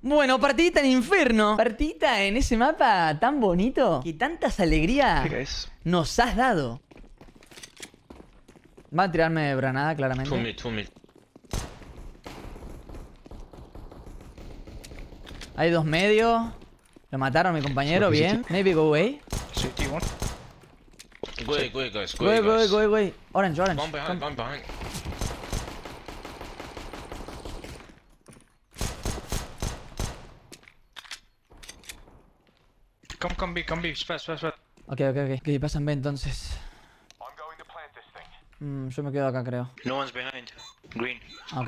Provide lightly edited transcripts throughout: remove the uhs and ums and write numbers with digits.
Bueno, partidita en Inferno. Partidita en ese mapa tan bonito que tantas alegrías nos has dado. Va a tirarme granada, claramente. Two mid. Hay dos medios. Lo mataron a mi compañero, bien. Maybe go away. City one. Go away, guys. Go away. Orange. One behind. Come B. Fast. Ok. Que pasan B entonces. Yo me quedo acá, creo. No one's behind. Green. Ok.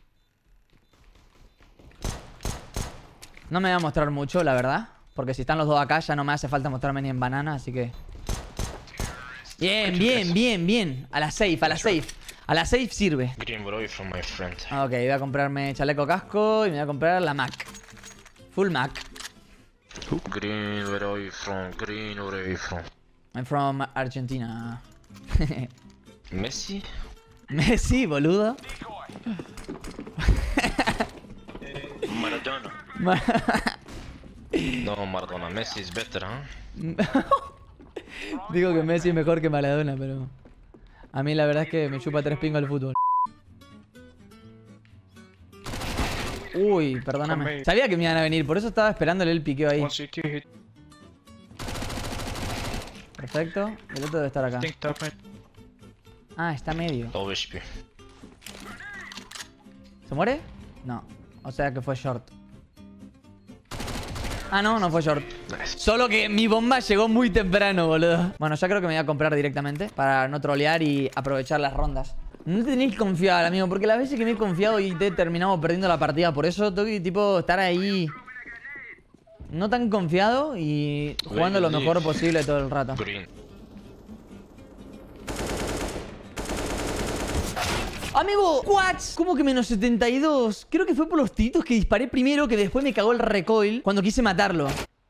No me voy a mostrar mucho, la verdad. Porque si están los dos acá ya no me hace falta mostrarme ni en banana, así que... Bien. A la safe. A la safe sirve. Green, where are you from, my friend? Ok, voy a comprarme chaleco casco y me voy a comprar la Mac. Full Mac. Green, where are you from? I'm from Argentina. Messi? Messi, boludo. Maradona. No, Maradona. Messi is better, huh? Digo que Messi es mejor que Maradona, pero... A mí la verdad es que me chupa 3 pingos el fútbol. Uy, perdóname. Sabía que me iban a venir, por eso estaba esperándole el piqueo ahí. One CT hit. Perfecto. El otro debe estar acá. Think top mid. Ah, está medio. Low HP. ¿Se muere? No. O sea que fue short. Ah, no fue short. Nice. Solo que mi bomba llegó muy temprano, boludo. Bueno, ya creo que me voy a comprar directamente para no trolear y aprovechar las rondas. No tenéis que confiar, amigo, porque las veces que me he confiado y te he terminado perdiendo la partida. Por eso tengo que, tipo, estar ahí no tan confiado y jugando lo mejor posible todo el rato. Green. Amigo, Quats, ¿cómo que menos 72? Creo que fue por los tiritos que disparé primero que después me cagó el recoil cuando quise matarlo.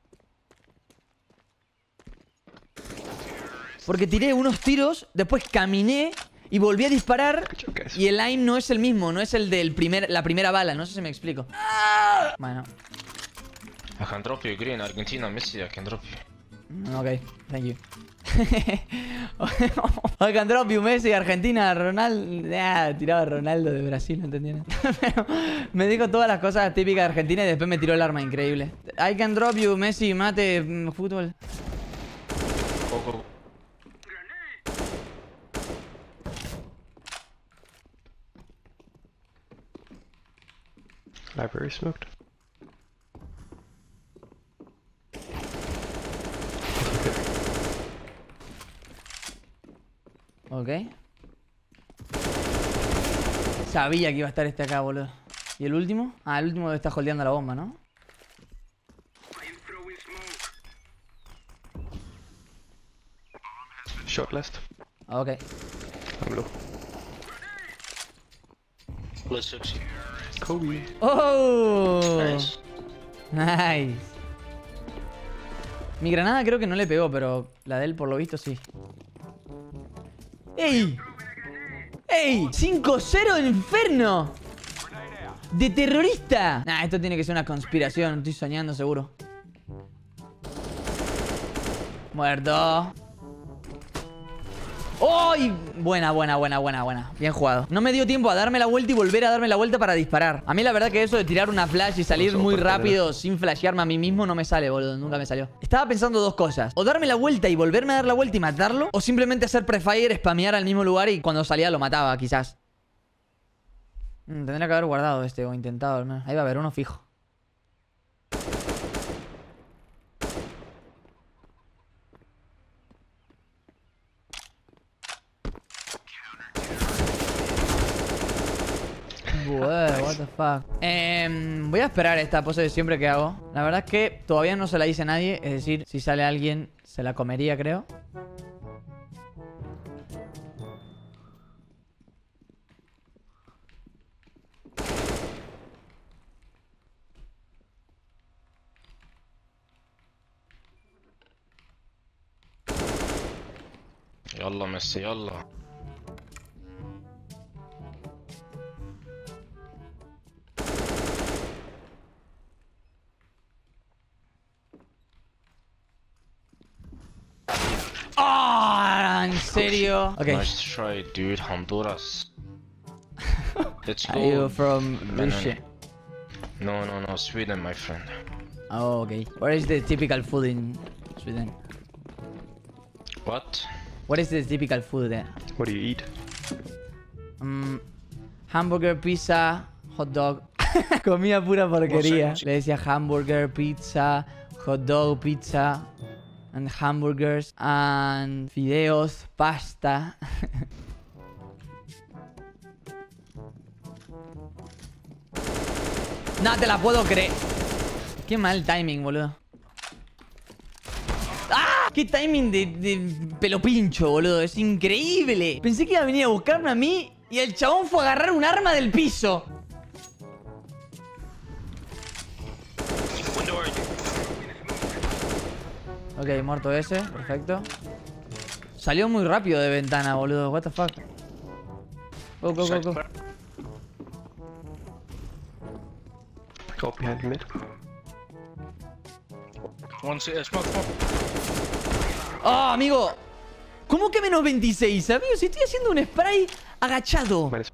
Porque tiré unos tiros, después caminé y volví a disparar y el aim no es el mismo, no es el de la primera bala, no sé si me explico. Bueno. I can drop you, Green. Argentina, Messi, I can drop you. Ok, thank you. I can drop you, Messi, Argentina, Ronaldo. Tiraba a Ronaldo de Brasil, ¿no entendieron? Pero me dijo todas las cosas típicas de Argentina y después me tiró el arma, increíble. I can drop you, Messi, mate, fútbol. Go. Library smoked. Ok. Sabía que iba a estar este acá, boludo. ¿Y el último? Ah, el último debe estar holdeando la bomba, ¿no? Short last. Ok. I'm low. Plus 60. Kobe. ¡Oh! Nice. Nice. Mi granada creo que no le pegó, pero la de él por lo visto sí. ¡Ey! ¡Ey! ¡5-0 de Inferno! ¡De terrorista! Nah, esto tiene que ser una conspiración. Estoy soñando seguro. Muerto. ¡Ay! Buena. Bien jugado. No me dio tiempo a darme la vuelta y volver a darme la vuelta para disparar. A mí la verdad que eso de tirar una flash y salir muy rápido sin flashearme a mí mismo no me sale, boludo. Nunca me salió. Estaba pensando dos cosas. O darme la vuelta y volverme a dar la vuelta y matarlo. O simplemente hacer prefire, spamear al mismo lugar y cuando salía lo mataba, quizás. Tendría que haber guardado este o intentado al menos. Ahí va a haber uno fijo. What the fuck. Voy a esperar esta pose de siempre que hago. La verdad es que todavía no se la hice a nadie. Es decir, si sale alguien, se la comería, creo. يلا ميسي يلا. ¡Ah! ¿En serio? Ok. Nice try, dude. Honduras. Let's Are you go. from Banana. Russia? No, Sweden, my friend. Oh, okay. What is the typical food in Sweden? What? What is the typical food there? What do you eat? Hamburger, pizza, hot dog. Comía pura porquería. No sé. Le decía hamburger, pizza, hot dog, pizza, and hamburgers, and fideos, pasta. No te la puedo creer. Qué mal timing, boludo. ¡Ah! ¡Qué timing de pelo pincho, boludo! Es increíble. Pensé que iba a venir a buscarme a mí y el chabón fue a agarrar un arma del piso. Window are you? Ok, muerto ese. Perfecto. Salió muy rápido de ventana, boludo. What the fuck. Go, go, go, go. Go behind mid. One smoke. ¡Oh, amigo! ¿Cómo que menos 26? Amigo, si estoy haciendo un spray agachado. Minus.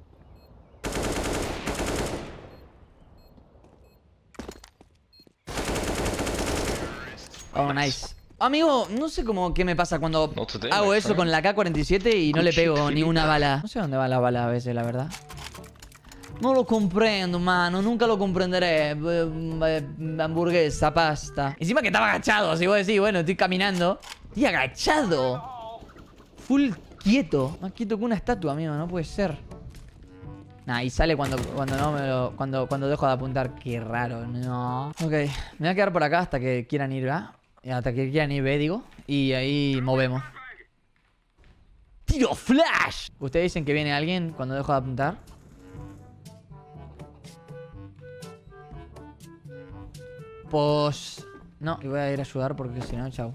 Oh, nice. Amigo, no sé cómo qué me pasa cuando No today, hago my eso friend. con la K-47 y no Good le pego shit, ni una Felipe. bala. No sé dónde va la bala a veces, la verdad. No lo comprendo, mano. Nunca lo comprenderé. Hamburguesa, pasta. Encima que estaba agachado. Si vos decís, bueno, estoy caminando. Estoy agachado. Full quieto. Más quieto que una estatua, amigo. No puede ser. Nah, y sale cuando no me lo. Cuando dejo de apuntar. Qué raro, no. Ok, me voy a quedar por acá hasta que quieran ir A. Hasta que quieran ir B, digo. Y ahí movemos. ¡Tiro flash! ¿Ustedes dicen que viene alguien cuando dejo de apuntar? Pues... no, y voy a ir a ayudar porque si no, chao.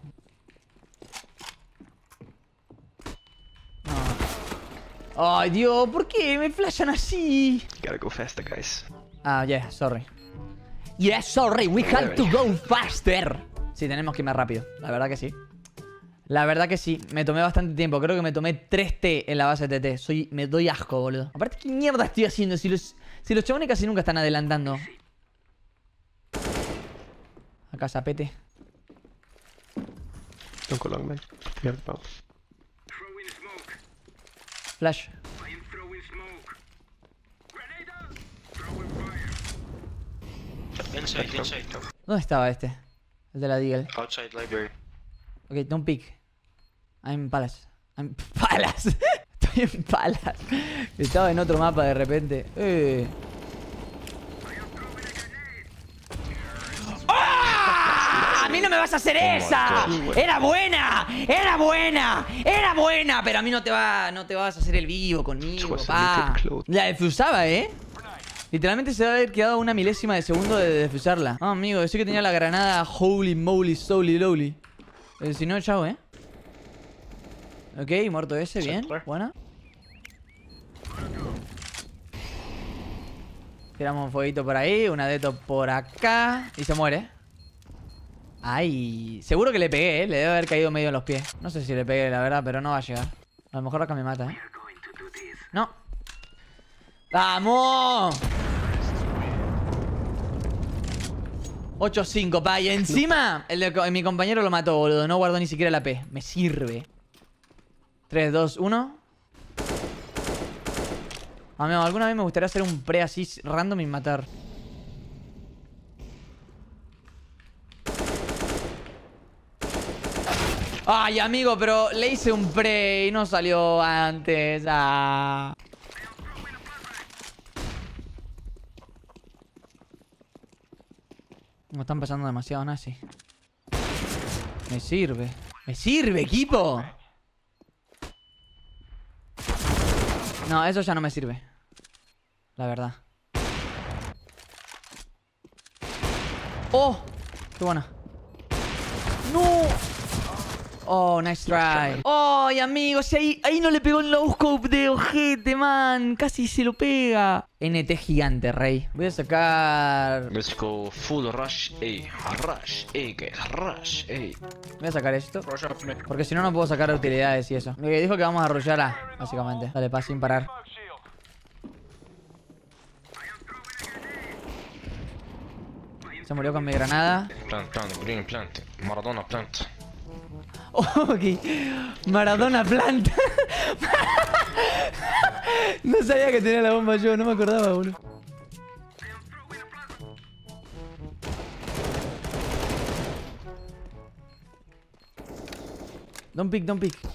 No. Ay, Dios, ¿por qué me flashan así? Gotta go faster, guys. Ah, yeah, sorry. Yeah, sorry, we have to go faster. Sí, tenemos que ir más rápido, la verdad que sí. La verdad que sí, me tomé bastante tiempo. Creo que me tomé 3 T en la base TT. Me doy asco, boludo. Aparte, ¿qué mierda estoy haciendo? Si los chabones casi nunca están adelantando. Acá, zapete. Don't go long, man. We have the bomb. Flash. Inside. ¿Dónde estaba este? El de la Deagle. Outside library. Ok, don't pick. I'm Palace. I'm Palace. Estoy en Palace. Estaba en otro mapa de repente. ¡Ah! ¡A mí no me vas a hacer esa! ¡Era buena! ¡Era buena! ¡Era buena! Pero a mí no te vas a hacer el vivo conmigo, pa. La defusaba, ¿eh? Literalmente se debe haber quedado una milésima de segundo de defusarla. Ah, amigo, decía que tenía la granada holy moly, solly lowly. Si no, chao, ¿eh? Ok, muerto ese, bien. Buena. Tiramos un fueguito por ahí, una deto por acá. Y se muere. Ay, seguro que le pegué, ¿eh? Le debe haber caído medio en los pies. No sé si le pegué, la verdad, pero no va a llegar. A lo mejor acá me mata, ¿eh? No. ¡Vamos! 8-5, pa. Y encima, mi compañero lo mató, boludo. No guardó ni siquiera la P. Me sirve. 3, 2, 1. Amigo, alguna vez me gustaría hacer un pre así random y matar. Ay, amigo, pero le hice un pre y no salió antes. Ah. Me están pasando demasiado nazi. Me sirve. ¡Me sirve, equipo! No, eso ya no me sirve. La verdad. ¡Oh! ¡Qué buena! ¡No! Oh, nice try. ¡Ay, amigo! Si ahí no le pegó el no scope de ojete, man. Casi se lo pega. NT gigante, rey. Voy a sacar... Let's go full rush A. Rush A, guys. Rush A. Voy a sacar esto. Rush up mid. Porque si no, no puedo sacar utilidades y eso. Me dijo que vamos a arrollar A, básicamente. Dale, paz sin parar. Se murió con mi granada. Plant, green plant. Maradona plant. Ok. Maradona planta. No sabía que tenía la bomba yo, no me acordaba, boludo. Don't pick, don't pick.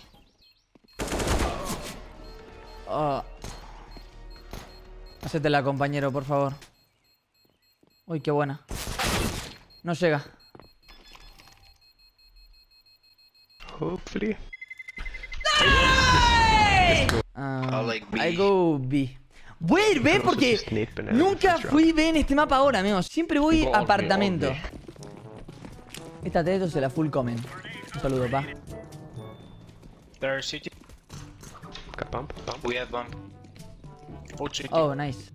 Oh. Hacétela, compañero, por favor. Uy, qué buena. No llega. Hopefully. I go B. Voy a ir B porque nunca fui B en este mapa ahora, amigos. Siempre voy Go apartamento. all B. Esta teto se la full comen. Un saludo, pa. There, city. Got bump. Bump. We have bump. Hold city. Oh, nice.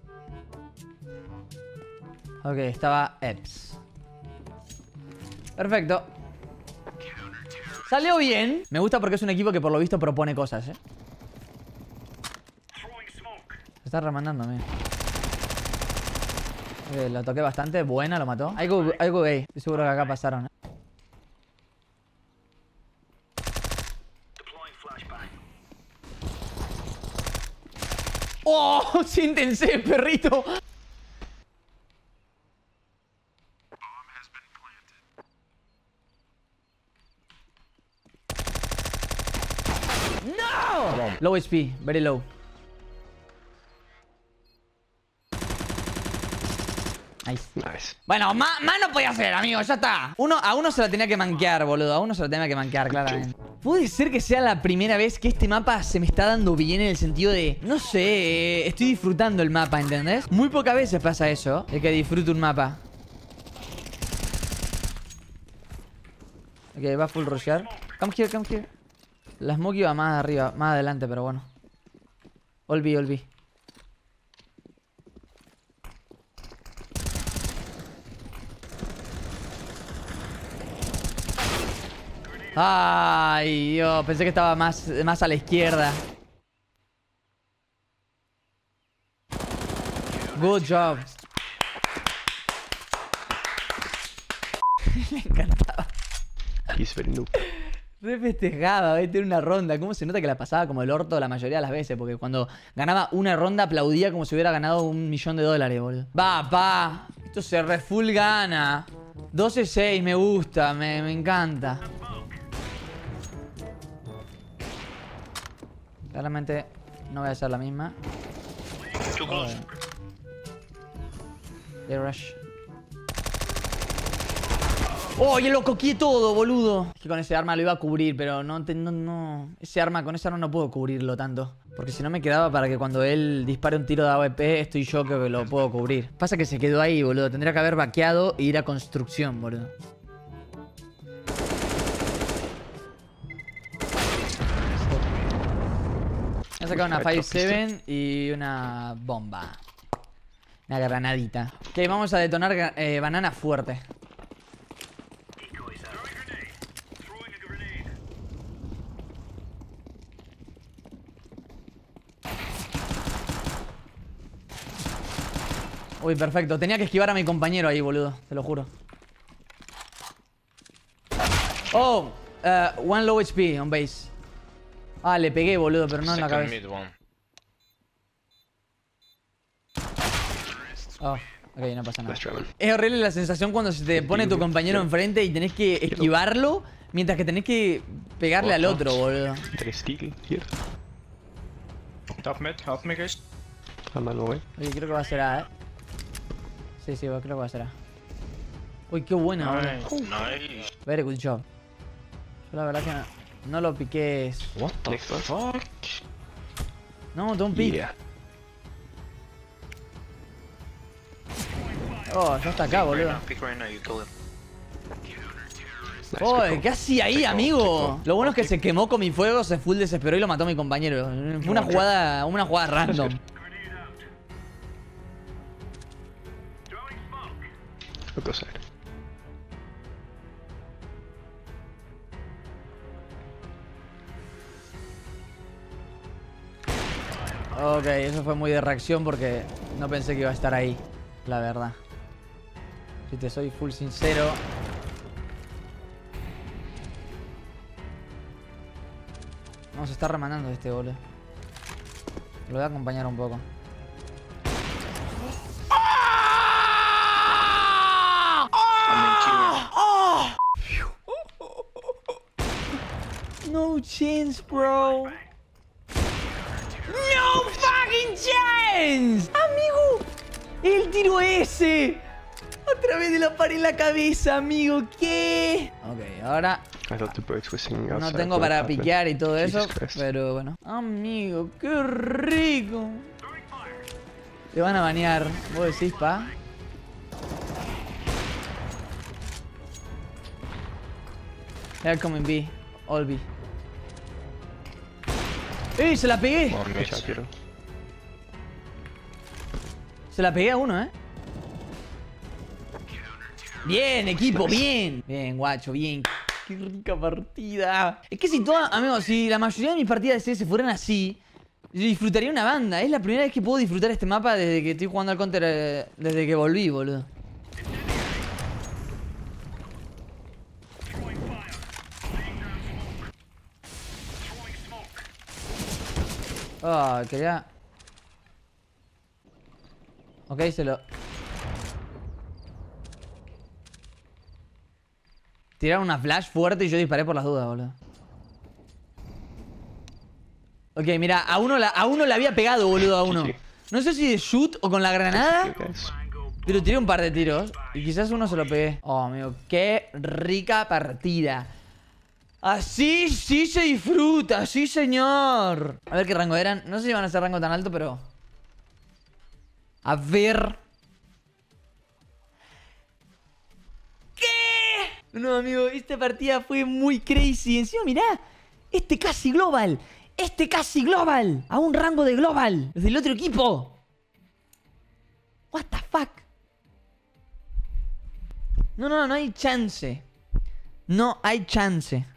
Ok, estaba Eps. Perfecto. Salió bien. Me gusta porque es un equipo que por lo visto propone cosas, Se está remandando, amigo. Ok, lo toqué bastante. Buena, lo mató. I go A. Estoy seguro que acá pasaron, ¡Oh! ¡Siéntense, perrito! ¡No! Low HP, very low. Nice. Nice. Bueno, más no podía hacer, amigo, ya está. A uno se la tenía que manquear, boludo. A uno se la tenía que manquear, claramente. Puede ser que sea la primera vez que este mapa se me está dando bien en el sentido de... No sé, estoy disfrutando el mapa, ¿entendés? Muy pocas veces pasa eso, de que disfruto un mapa. Ok, va a full rushear. Come here, come here. La smoke iba más arriba, más adelante, pero bueno. Olví. Ay, Dios, pensé que estaba más a la izquierda. Good job. Me encantaba. He's very noob. Re festejaba, ¿viste? Una ronda. ¿Cómo se nota que la pasaba como el orto la mayoría de las veces? Porque cuando ganaba una ronda aplaudía como si hubiera ganado $1.000.000, boludo. Va, pa. Esto se re full gana. 12-6, me gusta, me encanta. Claramente no voy a hacer la misma. Too close. De rush. ¡Oh! Y lo coqué todo, boludo. Es que con ese arma lo iba a cubrir, pero no. Con ese arma no puedo cubrirlo tanto. Porque si no me quedaba para que cuando él dispare un tiro de AWP, estoy yo que lo puedo cubrir. Pasa que se quedó ahí, boludo. Tendría que haber vaqueado e ir a construcción, boludo. Voy a sacar una 5-7 y una bomba. Una granadita. Ok, vamos a detonar banana fuerte. Uy, perfecto. Tenía que esquivar a mi compañero ahí, boludo. Te lo juro. Oh, one low HP on base. Ah, le pegué, boludo, pero no en la Second cabeza. mid one. Oh, ok, no pasa nada. Nice try, man. Es horrible la sensación cuando se te pone tu compañero enfrente y tenés que esquivarlo mientras que tenés que pegarle al otro, boludo. There is Deagle here. Top mid, help me guys. I'm on my way. Oye, creo que va a ser A, Sí, creo que va a ser A. Uy, qué buena, boludo. Nice. Very good job. Yo la verdad que no lo piqué. What the Next one. fuck? No, don't pick. Yeah. Oh, ya está acá, boludo. Pick right now, you kill him. Nice. Oh, good call. ¿qué hacía ahí, amigo? Lo bueno es que se quemó con mi fuego, se full desesperó y lo mató a mi compañero. Fue una jugada random. I'll go side. Ok, eso fue muy de reacción porque no pensé que iba a estar ahí, la verdad. Si te soy full sincero. No, se está remandando este boludo. Lo voy a acompañar un poco. No chance, bro. No fucking chance. Amigo, el tiro ese. A través de la pared en la cabeza, amigo. ¿Qué? Ok, ahora I thought the birds were singing outside. no tengo when it para happened. piquear y todo eso, Jesus Christ. pero bueno. Amigo, qué rico. Te van a banear. ¿Vos decís, pa? They're coming B. All B. ¡Ey! Se la pegué. One Good mid. job, Peter. Se la pegué a uno, ¿eh? Bien, equipo, bien. Bien, guacho, bien. Qué rica partida. Es que si toda, amigos, si la mayoría de mis partidas de CS fueran así, yo disfrutaría una banda. Es la primera vez que puedo disfrutar este mapa desde que estoy jugando al Counter, desde que volví, boludo. Ah, quería... Ok, se lo... Tiraron una flash fuerte y yo disparé por las dudas, boludo. Ok, mira, a uno le había pegado, boludo, a uno. No sé si de shoot o con la granada, You guys. pero tiré un par de tiros y quizás uno se lo pegué. Oh, amigo, qué rica partida. Así sí se disfruta, sí señor. A ver qué rango eran. No sé si van a ser rango tan alto, pero... A ver... ¿Qué? No, amigo, esta partida fue muy crazy. Encima, mirá, este casi global. Este casi global. A un rango de global. Desde el otro equipo. What the fuck. No hay chance. No hay chance.